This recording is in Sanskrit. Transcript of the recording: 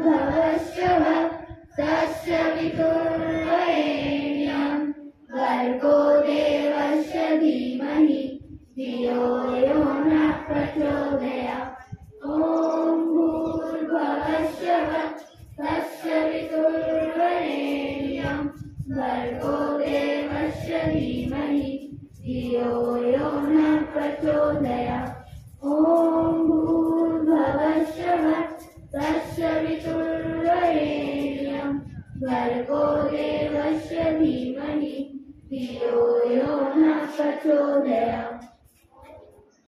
भूर्भुवस्सुः तत्सवितुर्वरेण्यं भर्गो देवस्य धीमहि धियो यो नः प्रचोदयात्। ॐ भूर्भुवस्सुः तत्सवितुर्वरेण्यं भर्गो देवस्य धीमहि धियो यो नः प्रचोदयात्। ॐ भूर्भुवस्सुः तत्सवितुर्वरेण्यं भर्गो देवस्य धीमहि धियो यो नः प्रचोदयात्।